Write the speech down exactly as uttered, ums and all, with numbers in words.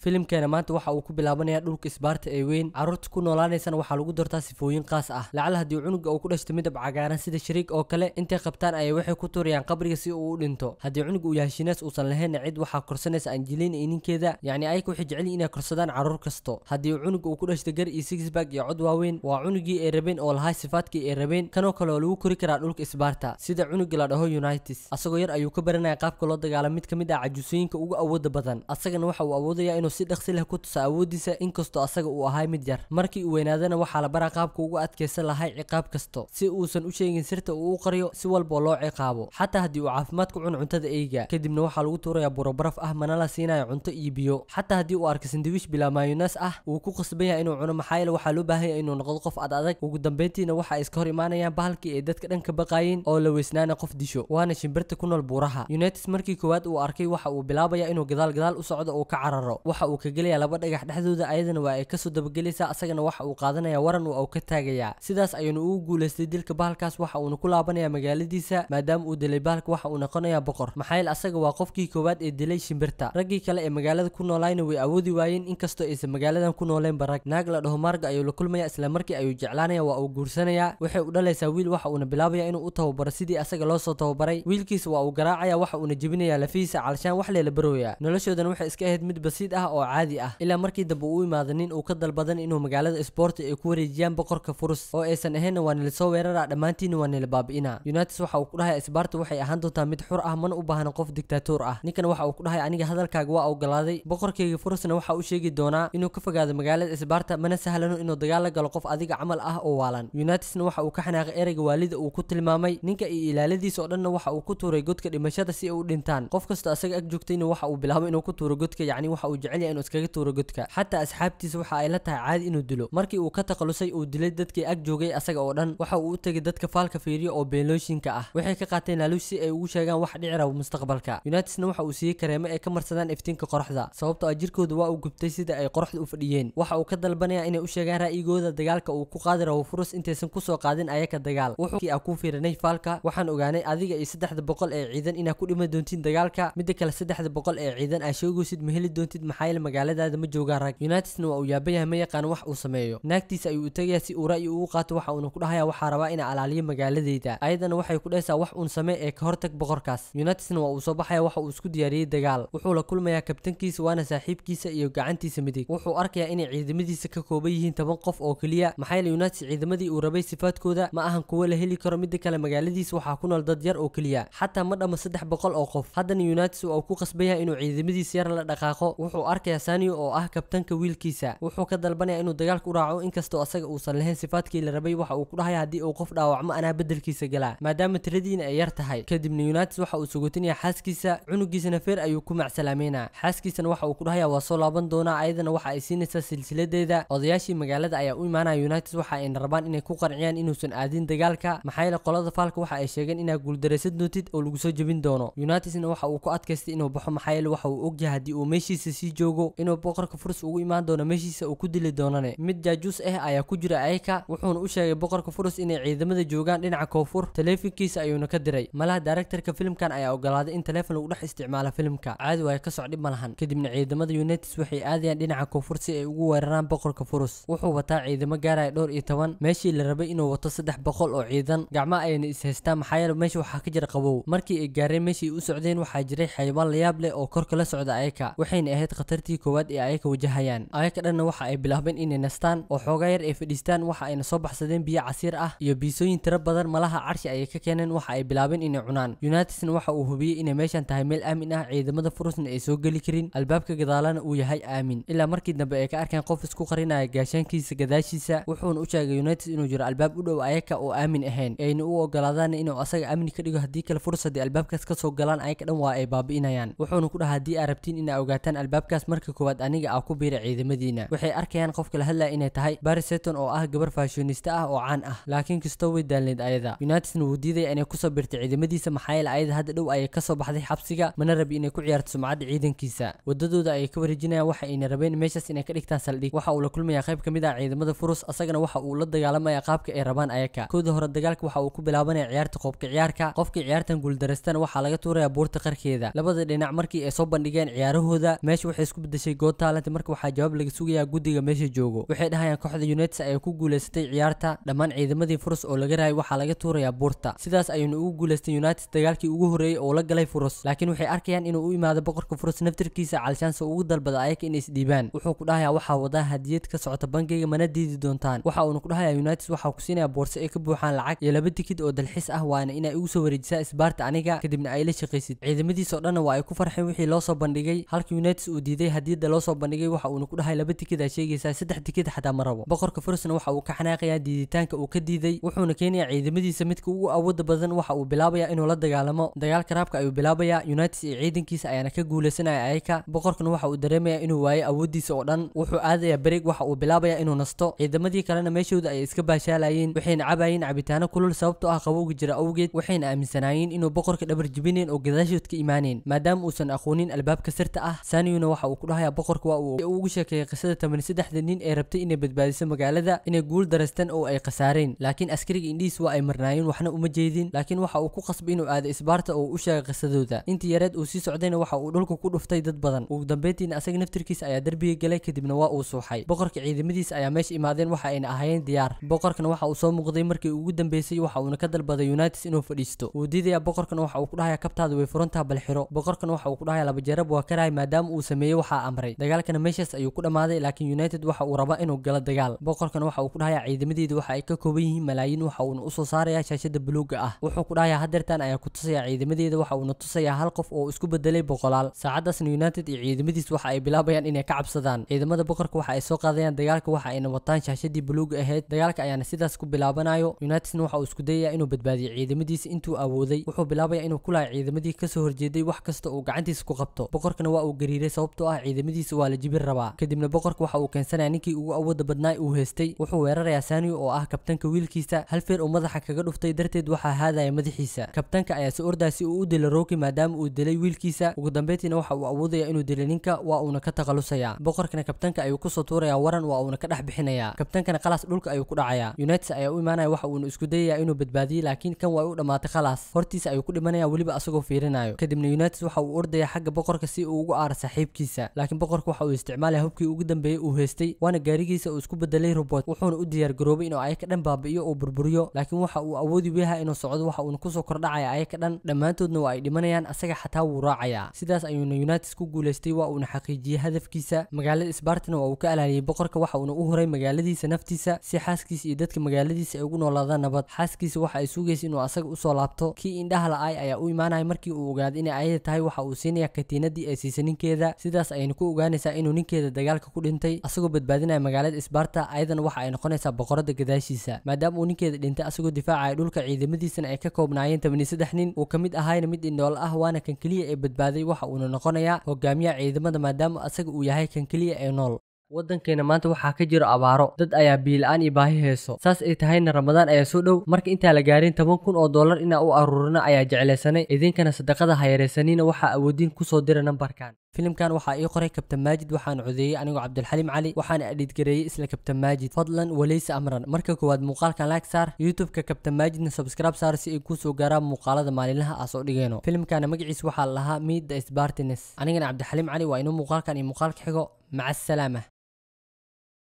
filimkeena maanta waxa uu ku bilaabanayaa dhulka isbaarta ee weyn carruurta ku noolaanaysana waxaa lagu doortaa sifooyin qaas ah lacala haddii cunuga uu ku dhashto midab cagaaran sida shariik oo kale intay qabtaan ayay waxay ku tuurayaan qabriga si uu u dhinto haddii cunuga uu yahay shiinaas uusan lahaynna cid waxaa korsanaysa anjeliina iyo ninkeeda yacni ayaka waxay jecel yihiin inay korsadaan carruur kasto haddii cunuga uu ku dhashto gar iyo sixbag iyo cod waaweyn waa cunugii ay rabeen oo lahaa sifaadkii ay rabeen kanoo kale oo lagu kori karaa dhulka isbaarta sida cunuga la dhaho unites asagoo yar ayuu ka baranaya qaabka loo dagaalo mid ka mid ah cajuusooyinka ugu awooda badan asagana waxa uu awoodayaa inuu si dhaqsi leh ku tuso awoodiisa inkastoo asaga uu ahay mid yar markii uu weynaadana waxaa la baraa qaabka ugu adkaysan lahay ciqaab kasto si uusan u sheegin sirta uu u qariyo si walba loo ciqaabo xataa haddii uu caafimaad ku cuno cuntada eyga kadibna waxaa lagu tuurayaa burobaraf ah mana la siinayo cunto iyo biyo xataa haddii uu arko sandwiich bilaa mayonnaise ah wuu ku qasban yahay inuu cuno maxaa yeele waxaa loo baahan yahay inuu noqdo qof ad adag ugu dambeyntiina waxa ay iska hor imaanayaan bahalkii ay dadka dhan ka baqaayeen oo la weysnaana qof disho waana shimbirta ku nool buuraha unites markii koowaad uu arkay waxa uu bilaabayaa inuu gadaal gadaal u socdo oo ka cararo waxa uu ka gelayaa laba dhagax dhexdooda ayadana waa ay kasoo dabagelaysaa asagana waxa uu qaadanaya waran uu ka taagayaa sidaas ayuuna ugu guulaystay dilka bahalkaas waxa uuna ku laabanayaa magaaladiisa maadaama uu dilay bahalka waxa uu noqonayaa boqor maxaa yeele asaga waa qofkii koowaad ee dilay shimbirta raggii kale ee magaalada ku noolayna way awoodi waayeen inkastoo aysan magaaladan ku nooleen barag naag la dhaho marga ayuu la kulmaya isla markii ayuu jeclaanaya waa uu guursanayaa waxay u dhalaysaa wiil waxa uuna bilaabaya inuu u tababaro sidii asaga loo soo tababaray wiilkiisa waa uu garaacaya waxa uuna jebinayaa lafihiisa calshaan wax leela barooya noloshoodan waxay iska ahayd mid basiid ah oo caadi ah ilaa markii dambe uu imaado nin uu ka dalbadan inuu magaalada isboorti ay ku wareejiyaan boqorka furus oo aysan ahaynna waa nila soo weerara dhammaantiina waa nila baabi'ina unites waxa uu ku dhahay isbaarta waxay ahaan doontaa mid xur ah mana u baahna qof dictator ah ninkan waxa uu ku dhahay aniga hadalkaaga waa ogolaaday boqorkayga furusna waxa uu sheegi doonaa inuu ka fogaado magaalada isbaarta mana sahlano inuu dagaal la galo qof adiga camal ah oo waalan unitesna waxa uu ka xanaaqay ereyga waalida uu ku tilmaamay ninka iyo ilaaladiisa oo dhanna waxa uu ku tuuray godka dhimashada si ay u dhintaan qof kasta asaga ag joogtayna waxa uu bilaabay inuu ku tuuro godka yacni waxa uu jecel yahay inuu iskaga tuuro godka xataa asxaabtiisa waxa ay la tahay caadi inuu dilo markii uu ka taqalusay uu dilay dadkii ag joogay asaga oo dhan waxa uu u tegay dadka faalka fiiriyo oo beenlooshinka ah waxay ka qaateen laaluush si ay ugu sheegaan wax dhici rabo mustaqbalka unitesna waxa uu siiyey kareemo ay ka marsadaan iftiinka qoraxda sababtoo ah jirkooda waa uu gubtay sida ay qoraxda u fadhiyeen waxa uu ka dalbanaya inay u sheegaan ra'yigooda dagaalka uu ku qaadi rabo furus intaysan kusoo qaadin ayaka dagaal wuxuu aa ku fiirinay faalka waxaan ogaanay adiga iyo saddexda boqol ee ciidan inaa ku dhima doontiin dagaalka midda kale saddexda boqol ee ciidan aa sheegaysid ma heli doontid maxaa yeele magaaladaada ma joogaan rag unitesna waa uu yaaban yahay ma yaqaan wax uu sameeyo naagtiisa ayuu u tegayaa si uu ra'yi ugu qaato waxa uuna ku dhahayaa waxaa rabaa inaa alaaliyo magaaladeyda ayadana waxay ku dhahaysaa wax uun samee ee ka hortag boqorkaas unitesna waa uu soo baxaya waxa uu isku diyaariyey dagaal wuxuu la kulmayaa kabtankiisa waana saaxiibkiisa iyo gacantiisa midig wuxuu arkayaa inay ciidamadiisa ka kooban yihiin toban qof oo keliya maxaa yeele unites ciidamadii uu rabay sifaadkooda ma ahan kuwo la heli karo midda kale magaaladiisa waxaa ku nool dad yar oo keliya xataa ma dhamo saddex boqol oo qof haddana unites waa uu ku qasban yahay inuu ciidamadiisa yar la dhaqaaqo wuxuu arkayaa sanio oo ah kabtanka wiilkiisa wuxuu ka dalbanaya inuu dagaalka u raaco inkastoo asaga uusan lahayn sifaadkii la rabay waxa uu ku dhahaya haddii uu qof dhaawacmo anaa bedelkiisa galaa maadaama tiradiina ay yar tahay kadibna unites waxa uu sugotinaya xaaskiisa cunugiisana feer ayuu ku macsalaameynaa xaaskiisana waxa uu ku dhahaya waa soo laaban doonaa ayadana waxa ay siinaysaa silsiladeeda odayaashii magaalada ayaa u imaanaya unites waxa ayna rabaan inay ku qanciyaan inuusan aadin dagaalka maxaa yeele qolada faalka waxa ay sheegeen inaa guuldaraysan doontid oo lagu soo jebin doono unitesna waxa uu ku adkaystay inuu baxo maxaa yeele waxa uu ogyahay haddii uu meeshiisa sii joogo inuu boqorka furus ugu imaan doono meeshiisa uu ku dili doonane mid jaajuus ah ayaa ku jira ayaka wuxuuna u sheegay boqorka furus inay ciidamada joogaan dhinaca koonfur taleefankiisa ayuuna ka diray malaha directorka filimkan ayaa ogolaaday in taleefon lagu dhex isticmaalo filimka caadi waay ka socdhib ma lahan kadibna ciidamada unites waxay aadayaan dhinaca koonfur si ay ugu weeraraan boqorka furus wuxuu wataa ciidamo gaaraya dhowr iyo toban meeshii la rabay inuu wato saddex boqol oo ciidan gacmo ayna is haystaan maxaa yeele meesha waxaa ka jira qabow markii ay gaareen meeshii u socdeen waxaa jiray xayawaan layaab leh oo korka la socda ayaka waxayna ahayd khatartii koowaad ee ayaka wajahayaan ayaka dhanna waxa ay bilaabeen inay nastaan oo xoogaa yar ay fadhiistaan waxa ayna soo baxsadeen biyo casiir ah iyo biisooyin tiro badan malaha carshi ayay ka keeneen waxa ay bilaabeen inay cunaan unitesna waxa uu hubiyey inay meeshan tahay meel aamin ah ciidamada furusna ay soo geli karin albaabka gadaalana uu yahay aamin ilaa markii dambe ay ka arkeen qof isku qarinaya gaashaankiisa gadaashiisa wuxuuna u sheegay unites inuu jiro albaab u dhow ayaka oo aamin ahayn ayna u ogolaadaan inuu asaga amni ka dhigo haddii kale furus haddii albaabkaas ka soo galaan ayaka dhan waa ay baabi'inayaan wuxuuna ku dhahaa haddii aad rabtiin inaa ogaataan albaabkaas marka koowaad aniga aa ku biira ciidamadiina waxay arkayaan qofka la hadlaya inay tahay bariseton oo ah gabar fashionista ah oo caan ah laakiin kastoo way daalneed ayada unitesna wuu diidaya inay kusoo birtay ciidamadiisa maxaa yeele ayada hadda dhow ayay kasoo baxday xabsiga mana rabi inay ku ciyaarto sumcadda ciidankiisa wadadooda ayay ka wareejinayaan waxa ayna rabeen meeshaas inay ka dhigtaan saldhig waxa uu la kulmayaa qayb ka mid ah ciidamada furus asagana waxa uu la dagaalamaya qaabka ay rabaan ayaka kooda hore dagaalka waxa uu ku bilaabanaya ciyaarta qoobka ciyaarka qofkii ciyaartan guuldareystana waxaa laga tuuraya buurta qarkeeda labada dhinac markii ay soo bandhigeen ciyaarahooda meesha waxay isku bedeshay Got Talent marka waxaa jawaab laga sugayaa guddiga meesha joogo. waxay dhahayaan kooxda United ay ku guuleysatay ciyaarta dhammaan ciidamadii Furus oo laga raayay waxaa laga tuurayaa buurta. sidaas ayuuna ugu guuleystay United dagaalkii ugu horeeyay oo la galay Furus, laakiin waxay arkayaan inuu u imaado boqorka Furus naftirkiisa calshaansa ugu dalbada ayaga inay isdhiibaan. wuxuu ku dhahayaa waxaa wadaa hadiyad ka socota bangiga mana diidi doontaan. waxa uu ku dhahayaa United waxa ku siinaya boorso ay ka buuxaan lacag iyo laba tikid oo dalxiis ah waana inay ugu soo wareejisaa isbaarta aniga kadibna ay la shaqaysid. ciidamadiisa oo dhan waa ay ku farxeen wixii loo soo bandhigay halka United uu diiday hadiyada loo soo bandhigay. waxa uu ku dhahay laba tikid ay sheegaysaa saddex tikid xataa ma rabo. boqorka Furusna waxa uu ka xanaaqayaa diiditaanka uu ka diiday wuxuuna keenayaa ciidamadiisa midka ugu awoodda badan. waxa uu bilaabayaa inuu la dagaalamo dagaalka raabka ayuu bilaabayaa. United iyo ciidankiisa ayaana ka guuleysanaya ayaka. boqorkuna waxa uu dareemayaa inuu waayay awoodiisa oo dhan. wuxuu aadayaa bareeg waxa uu bilaabayaa inuu nasto. ciidamadii kalena meeshooda ay iska baashaalayeen waxayna cabayeen cabitaano kulul sababtoo ah qabowga jira awgeed. waxayna aaminsanaayeen inuu boqorka dhabar jibineen oo gadaashood ka imaaneen maadaama uusan aqoonin albaabka sirta ah. Saniyuna waxa uu ku dhahayaa boqorka waa uu ugu sheekeeyay qisada toban iyo saddex nin ee rabtay inay badbaadiso magaalada inay guul dareystaan oo ay qasaareen, laakiin askariga indhiis waa ay marnaayeen waxna uma jeedin. laakiin waxa uu ku qasbay inuu aado isbaarta oo u sheegay qisadooda. intii yareed uu sii socdayna waxa uu dhulka ku dhuftay dad badan. ugu dambeyntiina asaga naftirkiisa ayaa darbiga galay kadibna waa uu suuxay. boqorka ciidamadiisa ayaa meesha imaadeen waxa ayna ahaayeen diyaar. boqorkana waxa uu soo muuqday markii ugu dambeysay waxa uuna ka dalbaday United inuu fadhiisto. wuu diidayaa boqorkana waxa uu ku dhahayaa kabtaada way furantahay bal xiro. boqorkana waxa uu ku dhahayaa laba jeerab waa karaay maadaama uu sameeyay waxa amray. dagaalkana meeshaas ayuu ku dhamaaday laakiin United waxa uu rabaa inuu galo dagaal. boqorkana waxa uu ku dhahayaa ciidamadeedu waxa ay ka kooban yihiin malaayiin waxa uuna u soo saarayaa shaashada buluuga ah. wuxuu ku dhahayaa hadeertan ayaa ku tusaya ciidamadeeda waxa uuna tusayaa hal qof oo isku bedelay boqolaal. saacadaasna United iyo ciidamadiisa waxa ay bilaabayaan inay ka cabsadaan. ciidamada boqorka waxa ay soo qaadayaan dagaalka waxa ayna wataan shaashadii buluuga ahayd. dagaalka ayaana sidaas ku bilaabanayo. Unitedna waxa uu isku dayayaa inuu badbaadiyo ciidamadiisa intuu awooday. wuxuu bilaabayaa inuu ku laayo ciidamadii ka soo horjeeday wax kasta oo gacantiisa ku qabto. boqorkana waa uu gariiray sababtoo ah ciidamadiisa waa la jibin rabaa. kadibna boqorka waxa uu keensanayaa ninkii ugu awoodda badnaa uu haystay. wuxuu weerarayaa Saniyo oo ah kabtanka wiilkiisa. hal feer uu madaxa kaga dhuftay darteed waxa haadaya madaxiisa. kabtanka ayaa soo orday si uu u dilo Rocky maadaama uu dilay wiilkiisa. ugu dambeyntiina waxa uu awoodayaa inuu dilo ninka waa uuna ka taqalusaya. boqorkana kabtanka ayuu ku soo tuurayaa waran waa uuna ka dhex bixinayaa. kabtankana qalaas dhulka ayuu ku dhacayaa. United ayaa u imaanaya waxa uuna isku dayayaa inuu badbaadiyo laakiin kan waa u dhamaatay khalaas. hortiisa ayuu ku dhimanayaa waliba asagoo fiirinayo. kadibna United waxa uu ordayaa xagga boqorka si uu ugu aaro saaxiibkiisa laakiin boqorka waxa uu isticmaalay hubkii ugu dambeeyay uu haystay waana gaarigiisa uu isku bedelay robot. wuxuuna u diyaar garoobay inuu ayaka dhan baabi'iyo oo burburiyo laakiin waxa uu awoodi weeyahay inuu socdo. waxa uuna ku soo kordhacaya ayaka dhan dhammaantoodna waa ay dhimanayaan asaga xataa wuu raacayaa. sidaas ayuuna United ku guuleystay waa uuna xaqiijiyay hadafkiisa. magaalada Spartana waa uu ka ilaaliyay boqorka waxa uuna u horay magaaladiisa naftiisa si xaaskiisa iyo dadka magaaladiisa ay ugu noolaadaan nabad. xaaskiisa waxa ay suugaysay inuu asaga u soo laabto. kii indhaha la'ay ayaa u imaanaya markii uu ogaaday inay ayada tahay waxa uu siinaya katiinadii ay siisay ninkeeda. sidaas ayayna ku ogaanaysaa inuu ninkeeda dagaalka ku dhintay asagoo badbaadinaya magaalada Sparta. ayadana waxa ay noqonaysaa boqorada gadaashiisa maadaama uu ninkeeda dhintay asagoo difaacaya dhulka. ciidamadiisana ay ka koobnaayeen toban iyo saddex nin uu ka mid ahaayna mid indhool ah waana kan keliya ee badbaaday. waxa uuna noqonayaa hogaamiyaha ciidamada maadaama asaga uu yahay kan keliya ee nool. waddankeena maanta waxaa ka jira abaaro dad ayaa biyo la'aan iyo baahi hayso. saas ay tahayna Ramadaan ayaa soo dhow marka intaa la gaarin toban kun oo dollar inaa u aruurina ayaa jeclaysanay. idinkana sadaqada ha yareysanina waxaa awoodin ku soo dira nambarkan. filimkan waxaa ii qoray Kabtan Maajid waxaan codeeyay anigoo Cabdulxaliim Cali waxaan edit gareeyay isla Kabtan Maajid. fadlan walaysa amran marka koowaad muuqaalkan like saar YouTube-ka Kabtan Maajidna subscribe saar si ay ku soo gaaraan muuqaalada maalinlaha ah soo dhigeeno. filimkana magaciisa waxaa la lahaa Meet the Spartans. anigana Cabdulxaliim Cali waa inuu muuqaalkan iyo muuqaalka xigo maca salaama.